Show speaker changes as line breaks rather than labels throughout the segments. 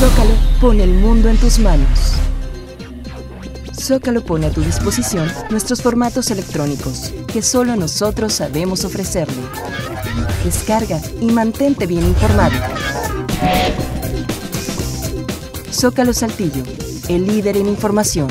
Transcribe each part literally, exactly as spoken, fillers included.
Zócalo pone el mundo en tus manos. Zócalo pone a tu disposición nuestros formatos electrónicos que solo nosotros sabemos ofrecerle. Descarga y mantente bien informado. Zócalo Saltillo, el líder en información.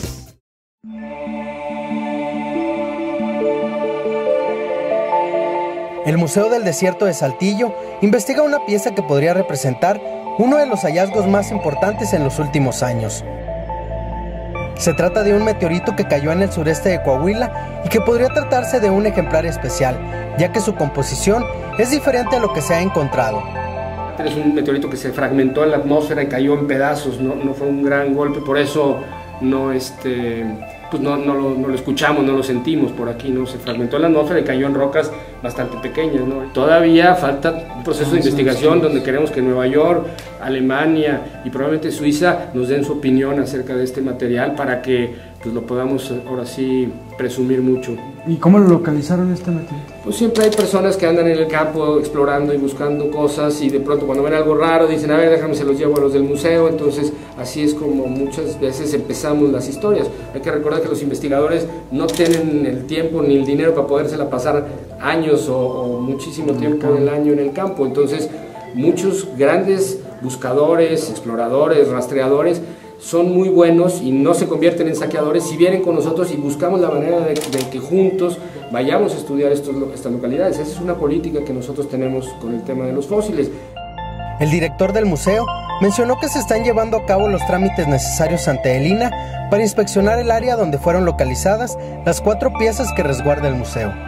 El Museo del Desierto de Saltillo investiga una pieza que podría representar uno de los hallazgos más importantes en los últimos años. Se trata de un meteorito que cayó en el sureste de Coahuila y que podría tratarse de un ejemplar especial, ya que su composición es diferente a lo que se ha encontrado.
Es un meteorito que se fragmentó en la atmósfera y cayó en pedazos, no, no fue un gran golpe, por eso no, este, pues no, no, lo, no lo escuchamos, no lo sentimos por aquí, ¿no? Se fragmentó en la atmósfera y cayó en rocas bastante pequeñas, ¿no? Todavía falta un proceso de investigación donde queremos que Nueva York, Alemania y probablemente Suiza nos den su opinión acerca de este material para que pues, lo podamos ahora sí presumir mucho.
¿Y cómo lo localizaron este meteorito?
Pues siempre hay personas que andan en el campo explorando y buscando cosas y de pronto cuando ven algo raro dicen, a ver, déjame, se los llevo a los del museo. Entonces así es como muchas veces empezamos las historias. Hay que recordar que los investigadores no tienen el tiempo ni el dinero para podérsela pasar años o, o muchísimo tiempo del año en el campo. Entonces muchos grandes buscadores, exploradores, rastreadores son muy buenos y no se convierten en saqueadores si vienen con nosotros y buscamos la manera de, de que juntos vayamos a estudiar estos, estas localidades. Esa es una política que nosotros tenemos con el tema de los fósiles.
El director del museo mencionó que se están llevando a cabo los trámites necesarios ante el I N A H para inspeccionar el área donde fueron localizadas las cuatro piezas que resguarda el museo.